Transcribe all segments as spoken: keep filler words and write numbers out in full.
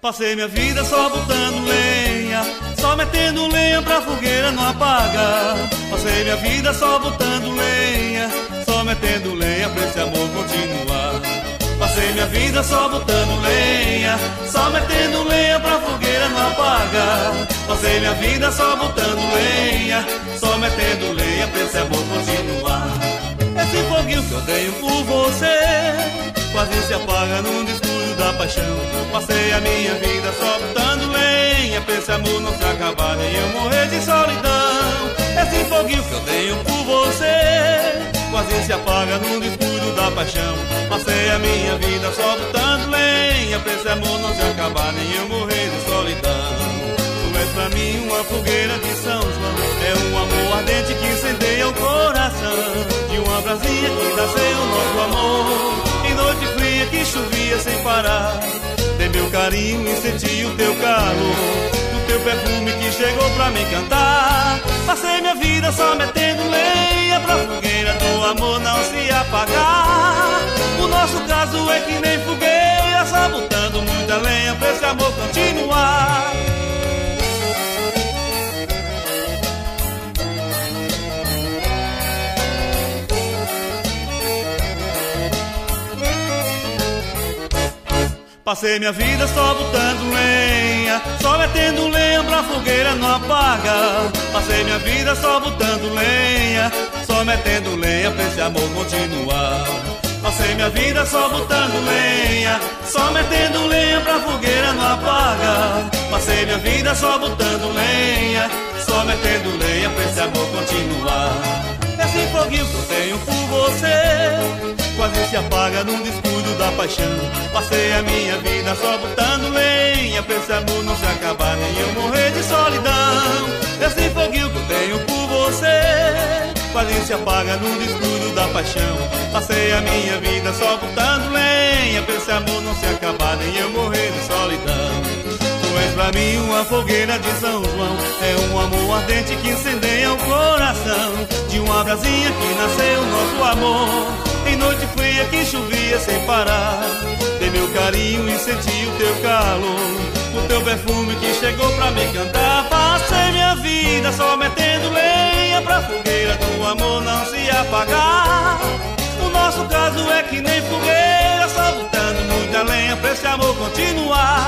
Passei minha vida só botando lenha, só metendo lenha pra fogueira não apaga. Passei minha vida só botando lenha, só metendo lenha pra esse amor continuar. Passei minha vida só botando lenha, só metendo lenha pra fogueira não apaga. Passei minha vida só botando lenha, só metendo lenha pra esse amor continuar. Esse foguinho que eu tenho por você quase se apaga num descuido da paixão. Passei a minha vida só botando lenha pra esse amor não se acabar nem eu morrer de solidão. Esse foguinho que eu tenho por você quase se apaga num descuido da paixão. Passei a minha vida só botando lenha pra esse amor não se acabar nem eu morrer de solidão. Tu és pra mim uma fogueira de São João, é um amor ardente que incendeia o coração. De uma brasinha que nasceu o nosso amor, em noite fria que chovia sem parar. Dei meu carinho e senti o teu calor, do teu perfume que chegou pra me cantar. Passei minha vida só metendo lenha pra fogueira do amor não se apagar. O nosso caso é que nem fogueira, só botando muita lenha pra esse amor continuar. Passei minha vida só botando lenha, só metendo lenha pra fogueira não apaga. Passei minha vida só botando lenha, só metendo lenha pra esse amor continuar. Passei minha vida só botando lenha, só metendo lenha pra fogueira não apaga. Passei minha vida só botando lenha, só metendo lenha pra esse amor continuar. Esse foguinho que eu tenho por você quase se apaga num descuido da paixão. Passei a minha vida só botando lenha pra esse amor não se acabar nem eu morrer de solidão. Esse foguinho que eu tenho por você quase se apaga num descuido da paixão. Passei a minha vida só botando lenha pra esse amor não se acabar nem eu morrer de solidão. Tu és pra mim uma fogueira de São João, é um amor ardente que incendeia o coração. De uma brasinha que nasceu nosso amor, em noite fria que chovia sem parar. Dei meu carinho e senti o teu calor, o teu perfume que chegou pra me cantar. Passei minha vida só metendo lenha pra fogueira do amor não se apagar. O nosso caso é que nem fogueira, só botando muita lenha pra esse amor continuar.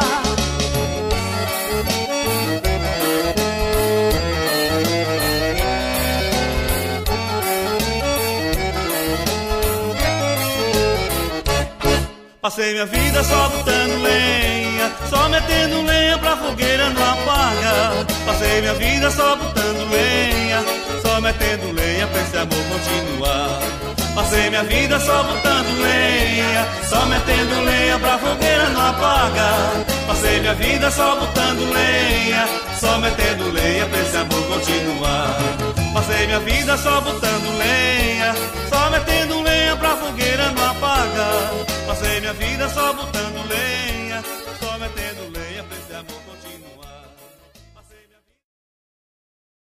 Passei minha vida só botando lenha, só metendo lenha pra fogueira não apaga. Passei minha vida só botando lenha, só metendo lenha pra esse amor continuar. Passei minha vida só botando lenha, só metendo lenha pra fogueira não apaga. Passei minha vida só botando lenha, só metendo lenha pra esse amor continuar. Passei minha vida só botando lenha,